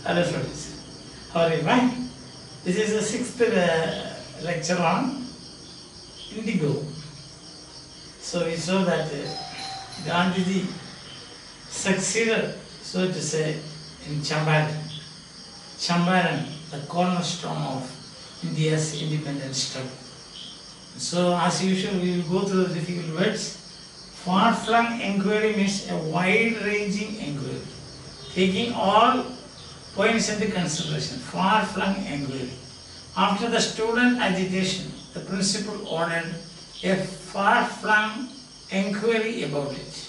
Hello students, how are you? Fine? This is the sixth lecture on indigo. So we saw that Gandhiji succeeded, so to say, in Champaran. Champaran, the cornerstone of India's independence struggle. So as usual, we will go through the difficult words. Far-flung inquiry means a wide-ranging inquiry, taking all points into consideration. Far-flung inquiry. After the student agitation, the principal ordered a far-flung inquiry about it.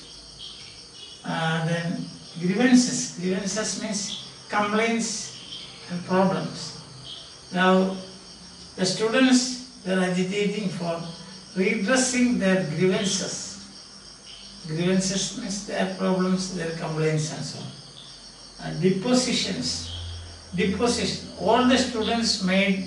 Then grievances. Grievances means complaints and problems. Now, the students were agitating for redressing their grievances. Grievances means their problems, their complaints and so on. Depositions. Deposition. All the students made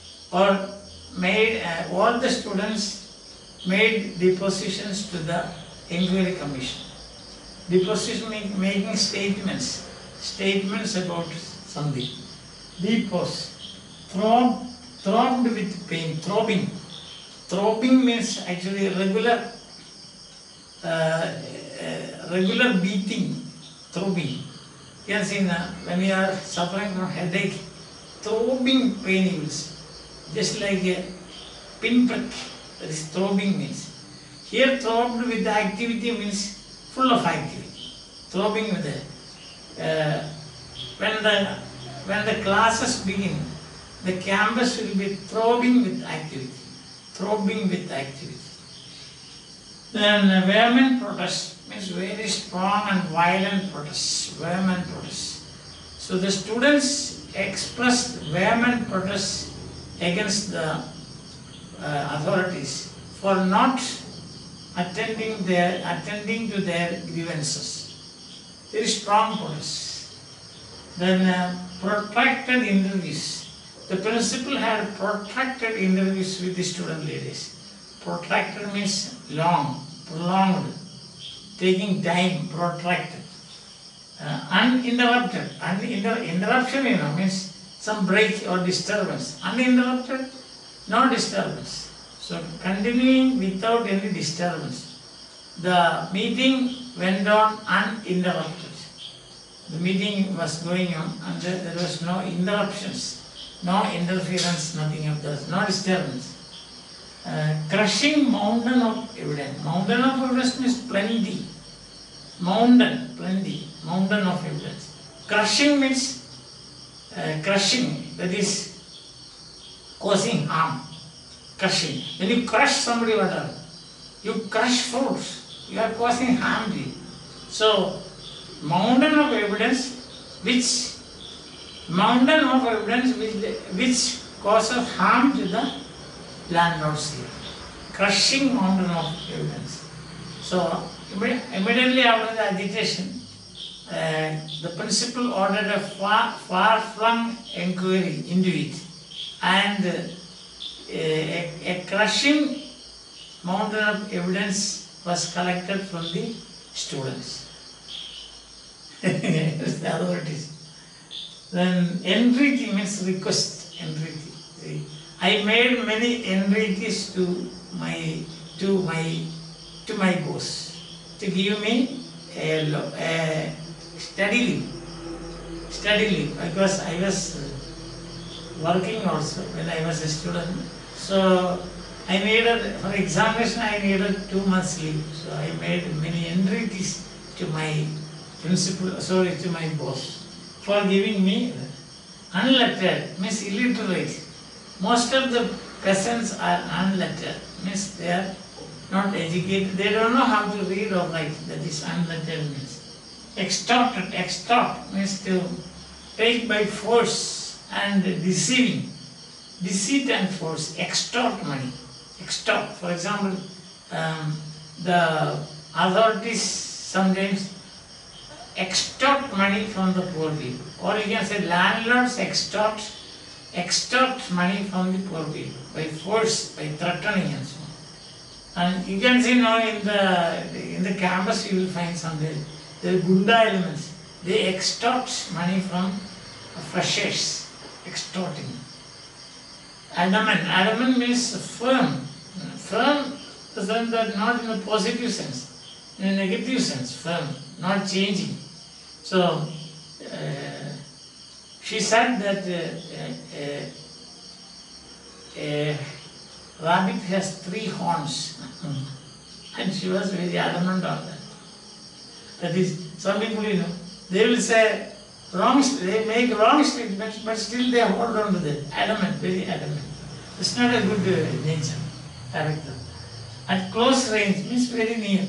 depositions to the inquiry commission. Deposition means making statements. Statements about something. Depose. Throbbed with pain. Throbbing. Throbbing means actually regular beating. Throbbing. You can see when you are suffering from headache, throbbing pain means just like a pinprick. That is throbbing means. Here throbbed with the activity means full of activity. Throbbing with the when the classes begin, the campus will be throbbing with activity. Throbbing with activity. Then vehement protest means very strong and violent protests. Vehement protests. So the students expressed vehement protests against the authorities for not attending to their grievances. Very strong protests. Then protracted interviews. The principal had protracted interviews with the student leaders. Protracted means long, prolonged, taking time, protracted. Uninterrupted. Interruption, means some break or disturbance. Uninterrupted, no disturbance. So continuing without any disturbance. The meeting went on uninterrupted. The meeting was going on and there was no interruptions, no interference, nothing of that, no disturbance. Crushing mountain of evidence. Mountain of evidence means plenty. Mountain, plenty. Mountain of evidence. Crushing means crushing, that is causing harm. Crushing. When you crush somebody, what are you crush fruits, you are causing harm to you. So, mountain of evidence which causes harm to the landlords here. Crushing mountain of evidence. So, immediately after the agitation, the principal ordered a far-flung inquiry into it, and a crushing mountain of evidence was collected from the students. The authorities. Then entreaty means request. Entreaty. I made many entreaties to my boss to give me a study leave because I was working also when I was a student. So I needed, for examination I needed 2 months leave. So I made many entreaties to my to my boss for giving me unlettered, means illiterate. Most of the peasants are unlettered, means they are not educated, they don't know how to read or write, that is unlettered means. Extorted, extort means to take by force and deceiving. Deceit and force, extort money. Extort, for example, the authorities sometimes extort money from the poor people. Or you can say landlords extort money from the poor people by force, by threatening and so on. And you can see now in the campus you will find some the Gunda elements. They extort money from freshers, extorting. Adamant means firm. Firm is not in a positive sense, in a negative sense, firm, not changing. So, she said that a rabbit has 3 horns, and she was very adamant on that. That is, some people, they will say they make wrong statements, but still they hold on to that. Adamant, very adamant. It's not a good nature, character. At close range means very near.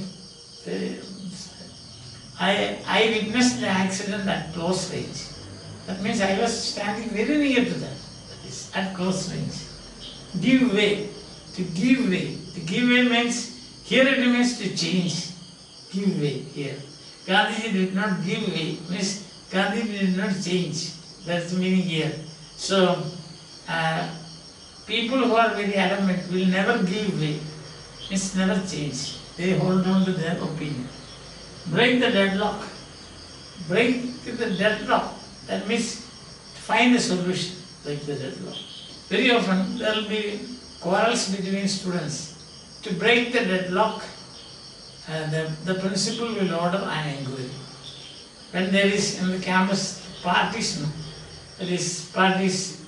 I witnessed the accident at close range. That means I was standing very near to that. That is at close range. Give way. To give way. To give way means, here it means to change. Give way here. Gandhiji did not give way, means Gandhiji did not change. That's the meaning here. So, people who are very adamant will never give way, means never change. They hold on to their opinion. Break the deadlock. Break the deadlock. That means find a solution, break the deadlock. Very often there will be quarrels between students. To break the deadlock, the principal will order an inquiry. When there is in the campus parties, that is parties,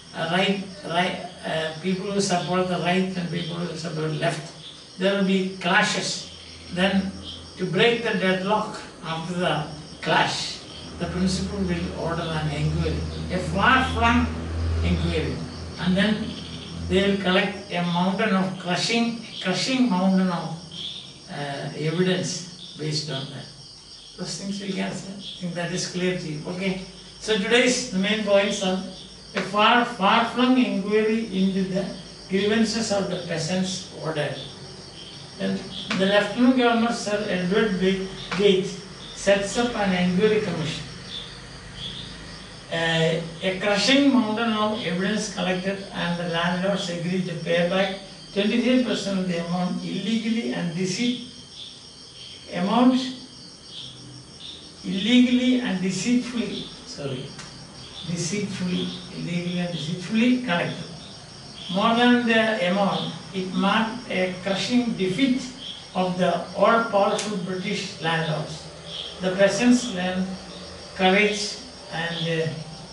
people who support the right and people who support left, there will be clashes. Then to break the deadlock after the clash, the principal will order an inquiry, a far-flung inquiry, and then they will collect a mountain of crushing mountain of evidence based on that. Those things we can say. I think that is clear to you. Okay. So today's the main points are a far-flung inquiry into the grievances of the peasants ordered. Then the Lieutenant Governor Sir Edward Gates sets up an inquiry commission. A crushing mountain of evidence collected, and the landlords agreed to pay back 23% of the amount illegally and deceitfully collected. More than the amount, it marked a crushing defeat of the all-powerful British landlords. The peasants learned courage, and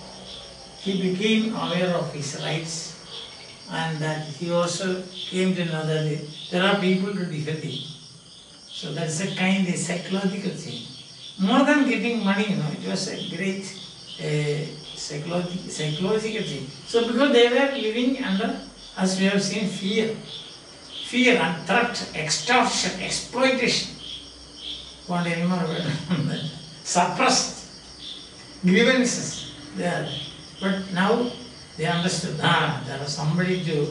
he became aware of his rights, and that he also came to know that there are people to defend him. So that's a kind of psychological thing. More than getting money, it was a great psychological thing. So because they were living under, as we have seen, fear and threat, extortion, exploitation. Want any more word? Suppressed grievances there. But now they understood, there is somebody to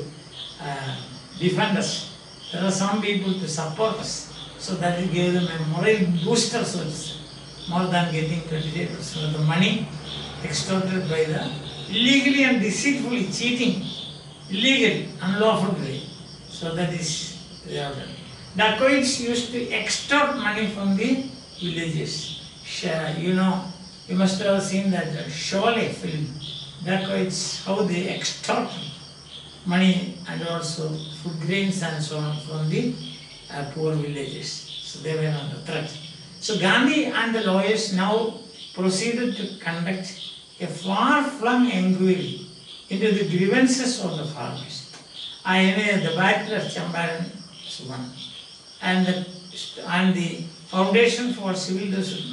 defend us. There are some people to support us. So that it gave them a moral booster, so to say, more than getting 28% of the money extorted by the illegally and deceitfully cheating, illegally, unlawful way. So that is they have done. Dacoits used to extort money from the villages. You must have seen that Sholay film. Dacoits, how they extort money and also food grains and so on from the poor villages. So they were under threat. So Gandhi and the lawyers now proceeded to conduct a far-flung inquiry into the grievances of the farmers. The Battle of Champaran is one. And the foundation for civil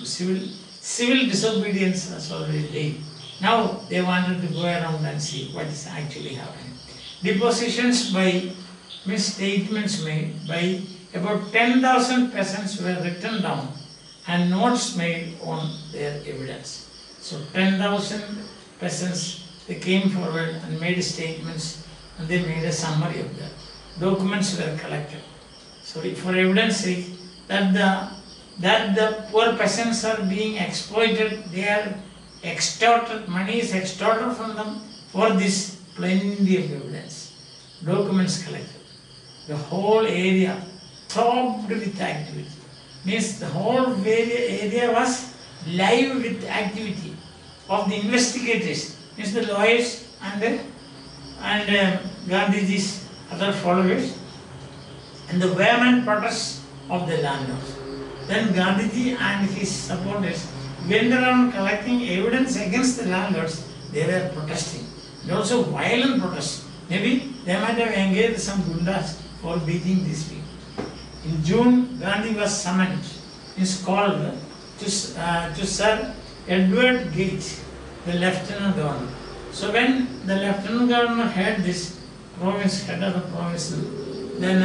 disobedience was already laid. Now they wanted to go around and see what is actually happening. Depositions by misstatements made by about 10,000 peasants were written down and notes made on their evidence. So 10,000 peasants, they came forward and made statements, and they made a summary of that. Documents were collected. So for evidence sake that the poor peasants are being exploited, they are extorted, money is extorted from them, for this plenty of evidence. Documents collected. The whole area throbbed with activity. Means the whole area was live with activity. of the investigators, means the lawyers and Gandhiji's other followers, and the vehement protests of the landlords. Then Gandhiji and his supporters went around collecting evidence against the landlords. They were protesting, and also violent protests. Maybe they might have engaged some gundas for beating these people. In June, Gandhi was summoned, is called to Sir Edward Gate, the Lieutenant Governor. So when the Lieutenant Governor heard this, head of the province, then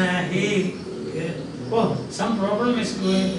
some problem is going,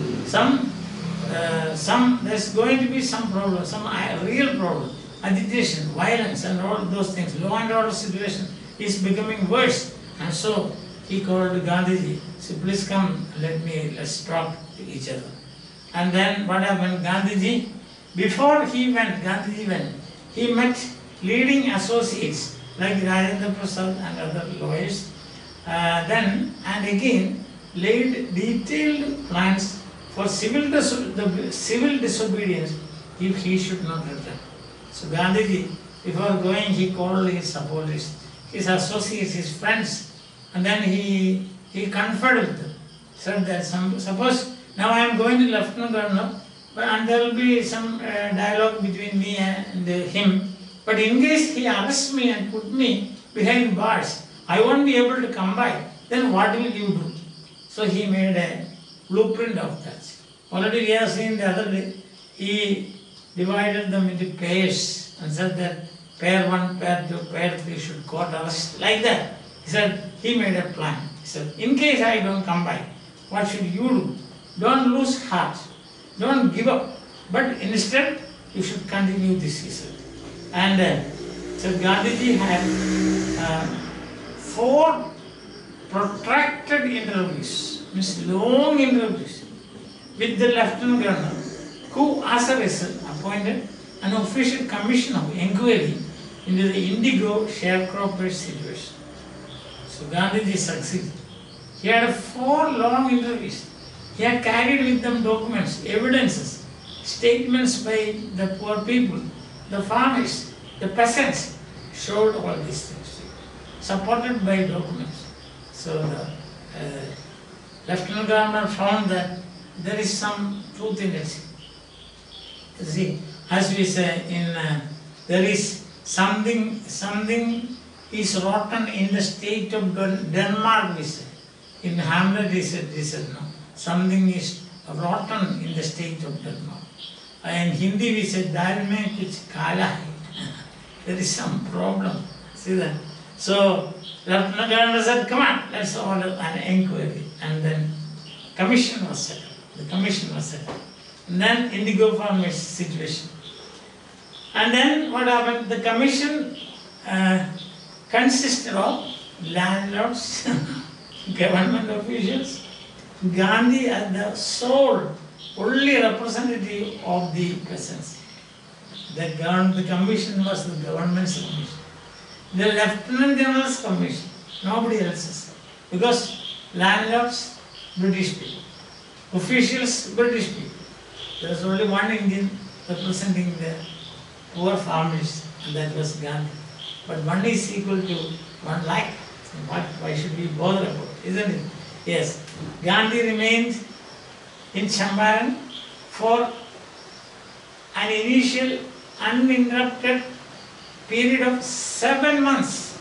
there's going to be some problem, some real problem, agitation, violence and all those things. Law and order situation is becoming worse. And so he called Gandhiji, said, please come, let's talk to each other. And then what happened, before Gandhiji went, he met leading associates like Rajendra Prasad and other lawyers, then and again laid detailed plans for civil disobedience if he should not return. So Gandhiji, before going, he called his supporters, his associates, his friends, and then he conferred with them. Said that suppose now I am going to Lieutenant Governor, and there will be some dialogue between me and him. But in case he arrests me and put me behind bars, I won't be able to come by. Then what will you do? So he made a blueprint of that. Already we have seen the other day, he divided them into pairs and said that pair 1, pair 2, pair 3 should court arrest. Like that. He said, he made a plan. He said, in case I don't come by, what should you do? Don't lose heart. Don't give up. But instead, you should continue this, he said. And so Gandhiji had 4 protracted interviews, means long interviews, with the Lieutenant Governor, who as a result appointed an official commission of inquiry into the indigo sharecropper situation. So Gandhiji succeeded. He had 4 long interviews. He had carried with them documents, evidences, statements by the poor people, the farmers, the peasants, showed all these things, supported by documents. So the Lieutenant Governor found that there is some truth in it. You see, as we say there is something is rotten in the state of Denmark, we say. In Hamlet we said no. Something is rotten in the state of Denmark. In Hindi we said, Dal mein kuch kala hai. There is some problem. See that? So Lieutenant Governor said, come on, let's order an inquiry. And then commission was set up. The commission was set up. And then indigo farmers situation. And then what happened? The commission consisted of landlords, government officials, Gandhi as the sole, only representative of the peasants. The commission was the government's commission. The Lieutenant General's commission, nobody else's. Because landlords, British people. Officials, British people. There was only one Indian representing the poor farmers, and that was Gandhi. But one is equal to 1 lakh. Why should we bother about it, isn't it? Yes. Gandhi remained in Champaran for an initial uninterrupted period of 7 months,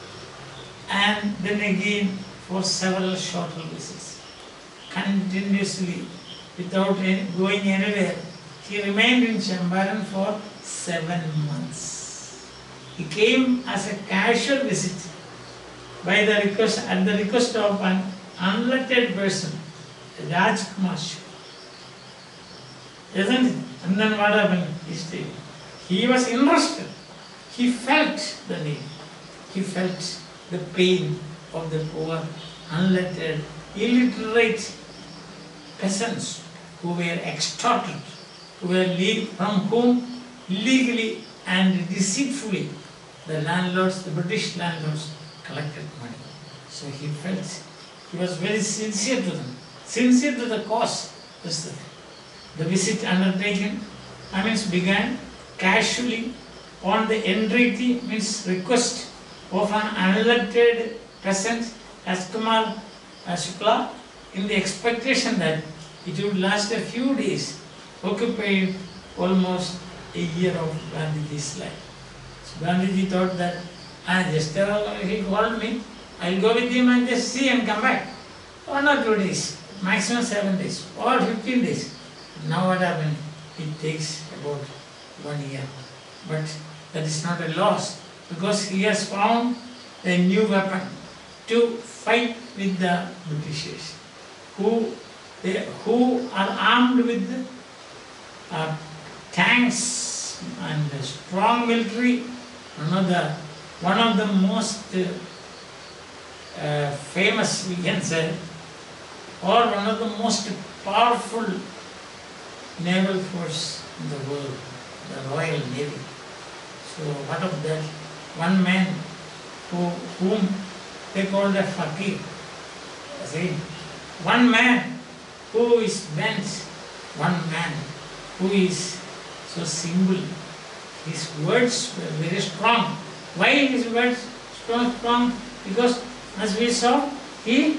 and then again for several shorter visits. Continuously, without going anywhere, he remained in Champaran for 7 months. He came as a casual visit at the request of an unelected person, Rajkumar Shah. Isn't it? And then what happened? He was interested. He felt the need. He felt the pain of the poor, unelected, illiterate peasants who were extorted, from whom illegally and deceitfully the landlords, the British landlords, collected money. So he felt, he was very sincere to them, sincere to the cause. The visit undertaken, began casually on the entreaty, means request, of an unelected peasant as Kumar Shukla, in the expectation that it would last a few days, occupied almost a year of Gandhiji's life. So Gandhiji thought that, just he called me, I'll go with him and just see and come back. 1 or 2 days, maximum 7 days, or 15 days. Now what happened? It takes about 1 year. But that is not a loss, because he has found a new weapon to fight with the Britishers, who are armed with tanks and strong military. One of the most famous, we can say, or one of the most powerful naval force in the world, the Royal Navy. So what of that? One man whom they called a fakir. See, one man who is bent, one man who is so simple. His words were very strong. Why his words strong? Because as we saw, he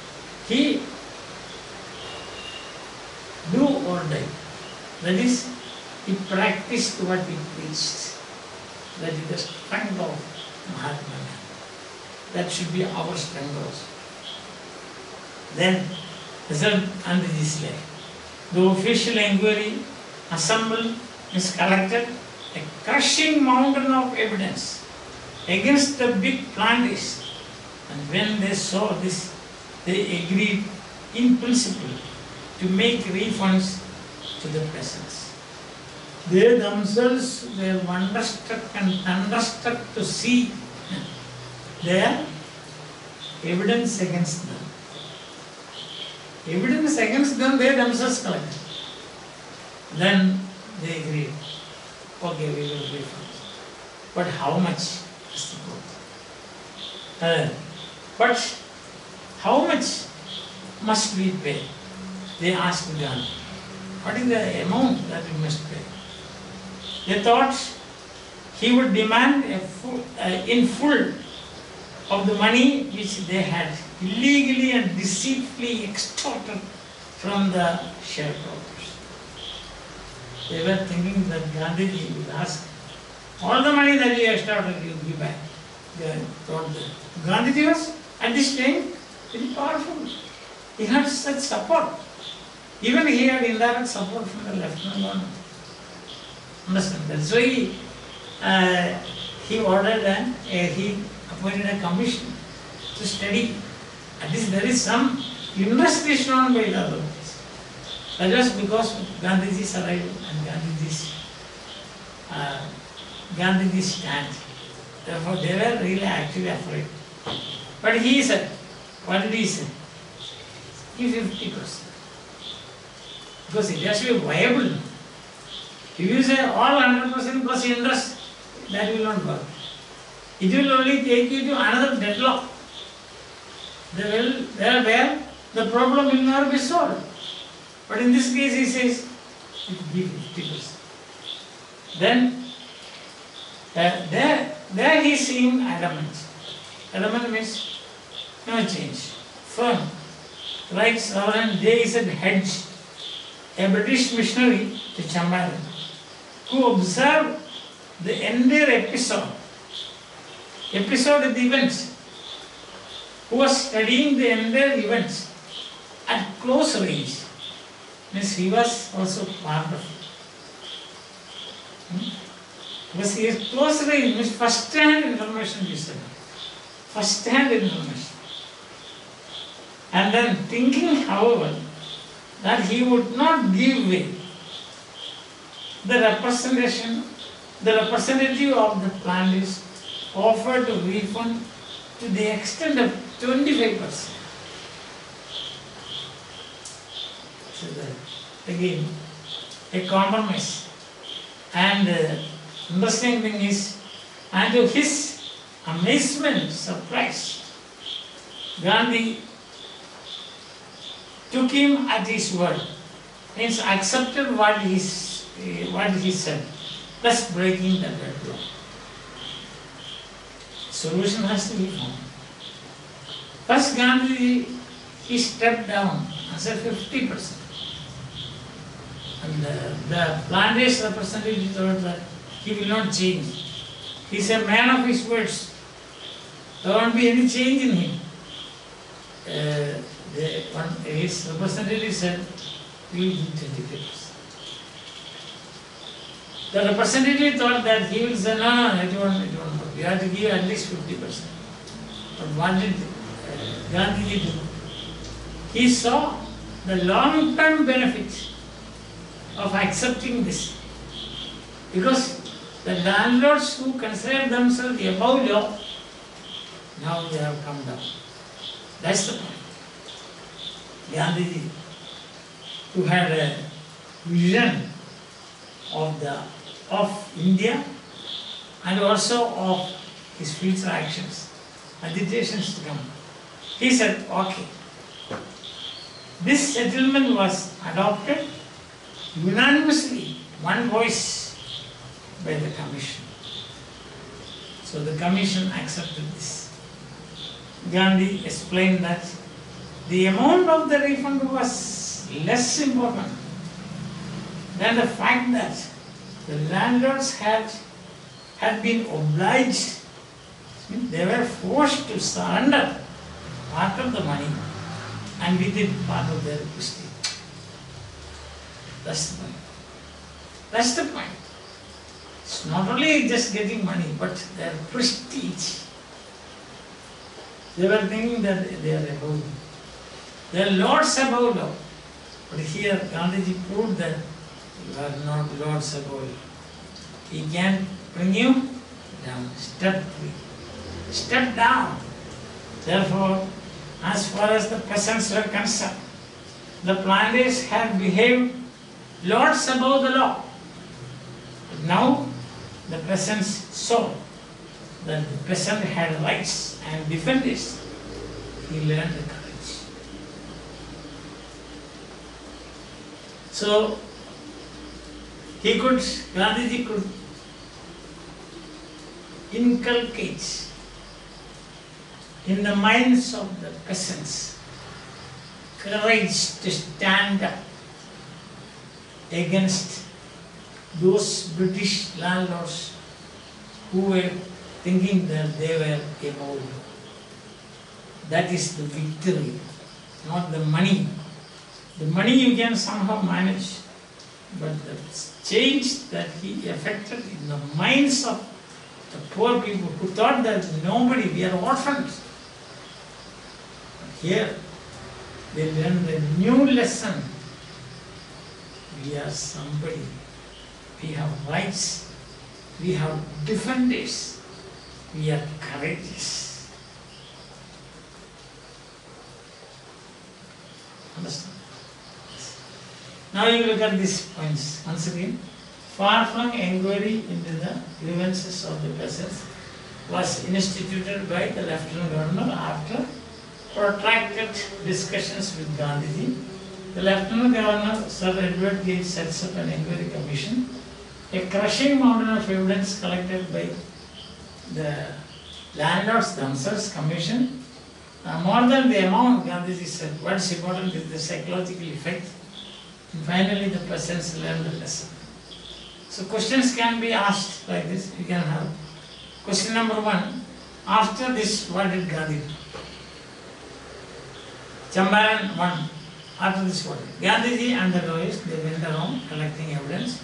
do or die. That is, he practiced what he preached. That is the strength of Mahatma Gandhi. That should be our strength also. Then, result under this life. The official inquiry assembled is collected a crushing mountain of evidence against the big planters. And when they saw this, they agreed in principle to make refunds to the peasants. They themselves were wonderstruck and thunderstruck to see their evidence against them. Evidence against them, they themselves collected. Then they agreed, okay, we will refund. But how much is the quote? But how much must we pay? They asked Gandhi. What is the amount that we must pay? They thought he would demand in full of the money which they had illegally and deceitfully extorted from the sharecroppers. They were thinking that Gandhiji would ask, all the money that you extorted, you give back. They thought that Gandhiji was at this time very powerful. He had such support. Even he had indirect support from the lieutenant government. Understand? That's why he ordered and he appointed a commission to study. At least there is some interest shown by the authorities. That was because of Gandhiji's arrival and Gandhiji's stand. Therefore, they were really actually afraid. But he said, what did he say? Give 50%. Because it has to be viable. If you say all 100% plus interest, that will not work. It will only take you to another deadlock. Where the problem will not be solved. But in this case, he says, give 50%. Then, there he seemed adamant. Adamant means no change, firm. Like Reverend J.Z. Hedge, a British missionary to Champaran, who observed the entire episode of the events, who was studying the entire events at close range. Means he was also part of it. Because he is close range, means first-hand information he said. First-hand information. And then thinking, however, that he would not give way, the representative of the planters offered to refund to the extent of 25%. So that, again, a compromise. And the interesting thing is, and to his amazement, surprise, Gandhi took him at his word, means accepted what he said. thus breaking the deadlock. Solution has to be found. First, Gandhi, he stepped down and said 50%. And the Plantation representative thought that he will not change. He's a man of his words. There won't be any change in him. His representative said, we will give 25%. The representative thought that he will say, no, it won't work. You have to give at least 50%. But what did Gandhi do? He saw the long-term benefit of accepting this. Because the landlords who consider themselves above law, now they have come down. That's the point. Gandhiji, who had a vision of India and also of his future actions, agitations to come, he said, okay, this settlement was adopted unanimously, one voice by the commission. So the commission accepted this. Gandhi explained that the amount of the refund was less important than the fact that the landlords had been obliged, they were forced to surrender part of the money and with it part of their prestige. That's the point. That's the point. It's not only just getting money, but their prestige. They were thinking that they are above law. They are lords above law. But here Gandhiji proved that you are not lords above law. He can bring you down, step 3. Step down. Therefore, as far as the peasants were concerned, the planters had behaved lords above the law. But now the peasants saw that the peasant had rights and defenders. He learned the courage. So Gandhiji could inculcate in the minds of the peasants courage to stand up against those British landlords who were thinking that they were above law. That is the victory, not the money. The money you can somehow manage, but the change that he effected in the minds of the poor people who thought that nobody, we are orphans. Here, they learned a new lesson. We are somebody. We have rights. We have defenders. We are courageous. Understand? Now you look at these points once again. Far-flung inquiry into the grievances of the peasants was instituted by the Lieutenant Governor after protracted discussions with Gandhiji. The Lieutenant Governor, Sir Edward Gage, sets up an inquiry commission. A crushing mountain of evidence collected by the landlords themselves commission. More than the amount, Gandhiji said, what's important is the psychological effect. And finally, the peasants learned the lesson. So questions can be asked like this. You can have question number 1. After this, what did Gandhi do? Champaran 1. After this, what did Gandhiji and the lawyers, they went around collecting evidence.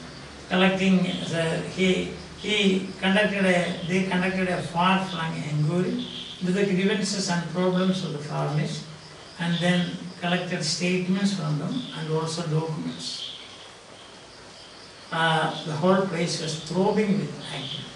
They conducted a far-flung inquiry with the grievances and problems of the farmers, and then collected statements from them and also documents. The whole place was throbbing with action.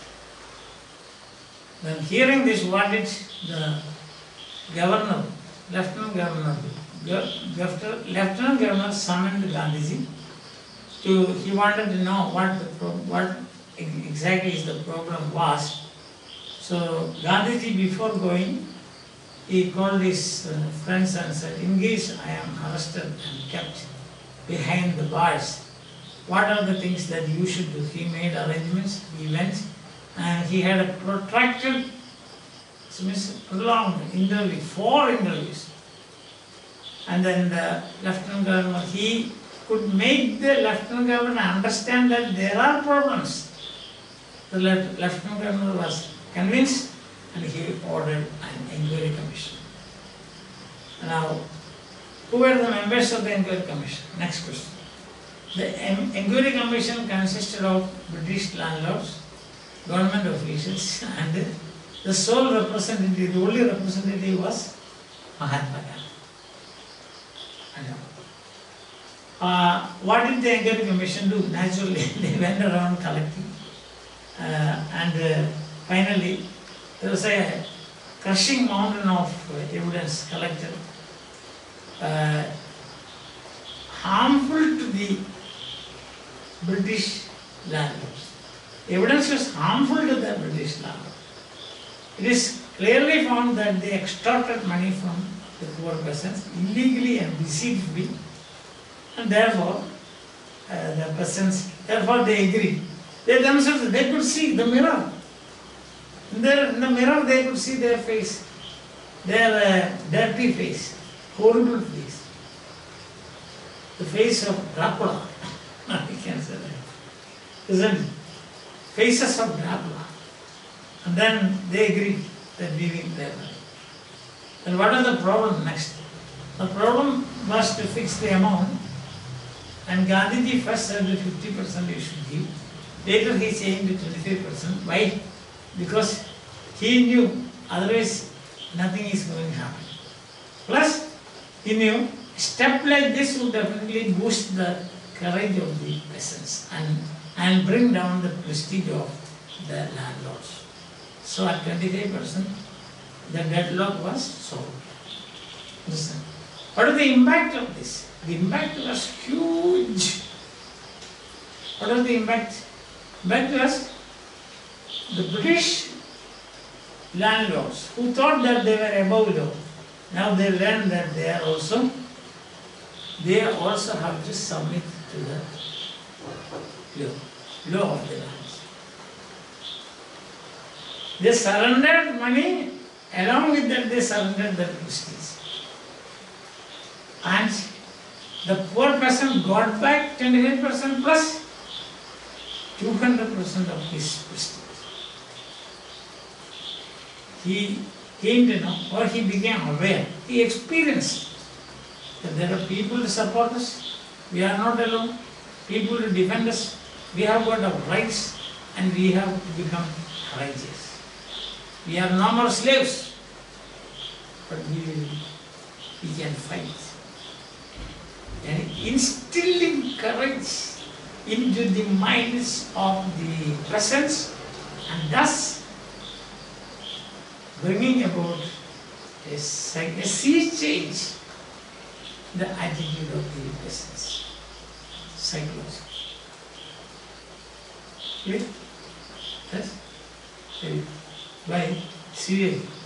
Then hearing this, what did the governor, Lieutenant Governor do? Lieutenant Governor summoned Gandhiji. He wanted to know what exactly is the problem was. So Gandhiji, before going, he called his friends and said, in case I am arrested and kept behind the bars, what are the things that you should do. He made arrangements, he went, and he had a protracted, prolonged interview, 4 interviews. And then the Lieutenant Governor, he could make the Lieutenant Governor understand that there are problems. The Lieutenant Governor was convinced, and he ordered an inquiry commission. Now, who were the members of the inquiry commission? Next question. The inquiry commission consisted of British landlords, government officials, and the sole representative, the only representative was Mahatma Gandhi. What did the inquiry commission do? Naturally, they went around collecting, and finally, there was a crushing mountain of evidence collected, harmful to the British landlords. Evidence was harmful to the British landlords. It is clearly found that they extorted money from the poor peasants illegally and deceitfully, and therefore the peasants, therefore they agreed. They themselves, they could see the mirror. In the mirror they could see their face, their dirty face, horrible face. The face of Dracula, we can say that. Isn't it? Faces of Dracula. And then they agreed that we will there. And what is the problem next? The problem was to fix the amount, and Gandhiji first said that 50% you should give. Later he changed to 25%. Why? Because he knew otherwise nothing is going to happen. Plus, he knew a step like this would definitely boost the courage of the peasants and bring down the prestige of the landlords. So at 25%, the deadlock was solved. Listen. What is the impact of this? The impact was huge. What was the impact? Impact was the British landlords who thought that they were above law. Now they learn that they also have to submit to the law of the land. They surrendered money, along with that they surrendered their prestige. And the poor person got back 25% plus 200% of his prestige. He came to know, or he became aware, he experienced that there are people to support us, we are not alone, people to defend us, we have got our rights, and we have to become courageous. We are no more slaves, but we can fight. And instilling courage into the minds of the peasants, and thus bringing about a sea change in the attitude of the peasants. Psychology. Clear? Yes? Very. Why? Seriously.